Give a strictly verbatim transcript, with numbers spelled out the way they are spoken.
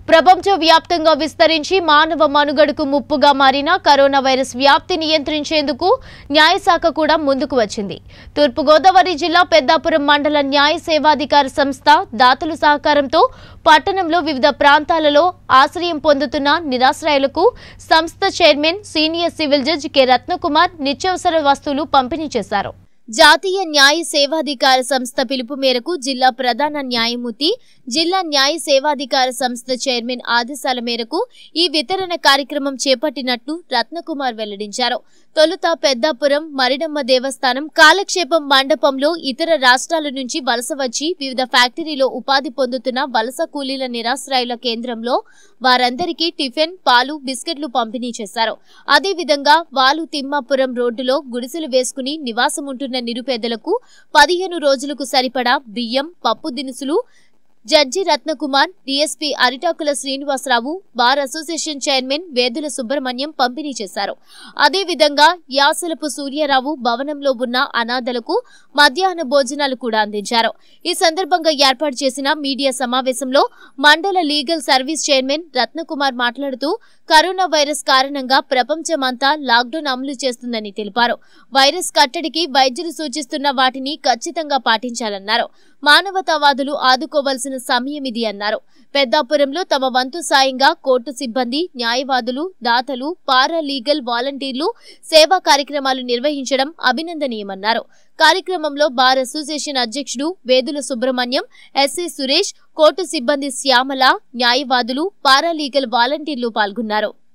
ప్రపంచ వ్యాప్తంగా విస్తరించి మానవ మనుగడకు ముప్పుగా మారిన కరోనా వైరస్ వ్యాప్తి నియంత్రించేందుకు న్యాయశాఖ కూడా ముందుకు వచ్చింది. తూర్పు గోదావరి జిల్లా పెద్దాపురం మండల న్యాయ సేవాధికార సంస్థ దాతల సహకారంతో పట్టణంలో వివిధ ప్రాంతాలలో ఆశ్రయం పొందుతున్న నిరాశ్రయులకు సంస్థ chairman senior civil judge K Ratnakumar నిత్యావసర వస్తువులు పంపిణీ చేశారు. జాతీయ న్యాయ సేవాధికార సంస్థ పిలుపు మేరకు జిల్లా ప్రధాన న్యాయమూర్తి, జిల్లా న్యాయ సేవాధికార సంస్థ చైర్మన్ ఆదేశాల మేరకు ఈ వితరణ కార్యక్రమం చేపట్టినట్లు రత్నకుమార్ వెల్లడించారు. తొలుత పెద్దాపురం మరిడమ్మ దేవస్థానం కాలక్షేపం మండపంలో ఇతర రాష్ట్రాల నుంచి వలస వచ్చి వివిధ ఫ్యాక్టరీలో ఉపాధి పొందుతున్న వలస కూలీల నిరాశ్రయుల కేంద్రంలో వారందరికీ టిఫిన్, పాలు, బిస్కెట్లు పంపిణీ చేశారు. అదేవిధంగా వాలు తిమ్మాపురం రోడ్డులో గుడిసెలు వేసుకుని నివాసముంటున్న నిరుపేదలకు పదిహేను రోజులకు సరిపడా బియ్యం, పప్పు దినుసులు judge Ratnakumar, DSP Aritakula Srinivasarao, bar association chairman Vedula Subrahmanyam పంపిణీ చేశారు. అదేవిధంగా యాసలపు సూర్యారావు భవనంలో ఉన్న అనాథలకు మధ్యాహ్న భోజనాలు కూడా అందించారు. ఈ సందర్భంగా ఏర్పాటు చేసిన మీడియా సమావేశంలో మండల లీగల్ సర్వీస్ చైర్మన్ రత్నకుమార్ మాట్లాడుతూ కరోనా వైరస్ కారణంగా ప్రపంచమంతా లాక్డౌన్ అమలు చేస్తుందని తెలిపారు. వైరస్ కట్టడికి వైద్యులు సూచిస్తున్న వాటిని ఖచ్చితంగా పాటించాలన్నారు. మానవతావాదులు ఆదుకోవాల్సిన సమయం ఇది అన్నారు. పెద్దాపురంలో తమ వంతు సాయంగా కోర్టు సిబ్బంది, న్యాయవాదులు, దాతలు, పారా లీగల్ వాలంటీర్లు సేవా కార్యక్రమాలు నిర్వహించడం అభినందనీయమన్నారు. కార్యక్రమంలో బార్ అసోసియేషన్ అధ్యక్షుడు వేదుల సుబ్రహ్మణ్యం, ఎస్ఏ సురేష్, కోర్టు సిబ్బంది శ్యామల, న్యాయవాదులు, పారా లీగల్ వాలంటీర్లు పాల్గొన్నారు.